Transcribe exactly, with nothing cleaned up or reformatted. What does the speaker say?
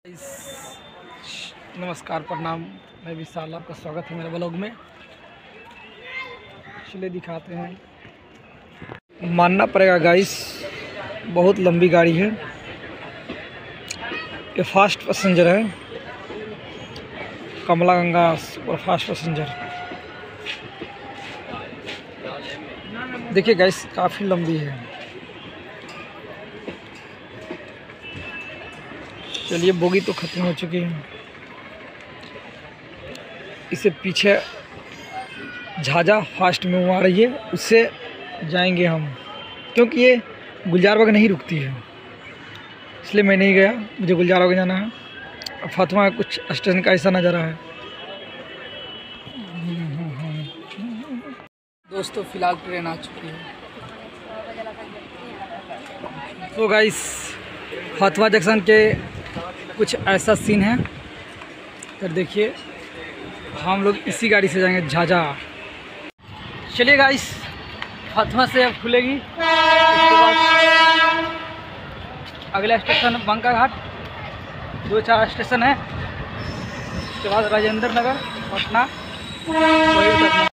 नमस्कार, प्रणाम। मैं विशाल, आपका स्वागत है मेरे ब्लॉग में। चलिए दिखाते हैं। मानना पड़ेगा गाइस, बहुत लंबी गाड़ी है। ये फास्ट पैसेंजर है, Kamala Ganga super fast passenger. देखिए गाइस, काफ़ी लंबी है। चलिए, बोगी तो ख़त्म हो चुकी है। इसे पीछे झाझा फास्ट में वो आ रही है, उससे जाएंगे हम, क्योंकि ये गुलजार बाग नहीं रुकती है, इसलिए मैं नहीं गया। मुझे गुलजार बाग जाना है। अब फातिमा कुछ स्टेशन का ऐसा नज़ारा है। दोस्तों, फ़िलहाल ट्रेन आ चुकी है। तो गाइस, फातिमा जंक्शन के कुछ ऐसा सीन है। तो देखिए, हम लोग इसी गाड़ी से जाएंगे झाझा। चलिए गाइस, फातिमा से अब खुलेगी। उसके बाद अगला स्टेशन बंका घाट, दो चार स्टेशन है। उसके बाद राजेंद्र नगर, पटना, वही उतरना।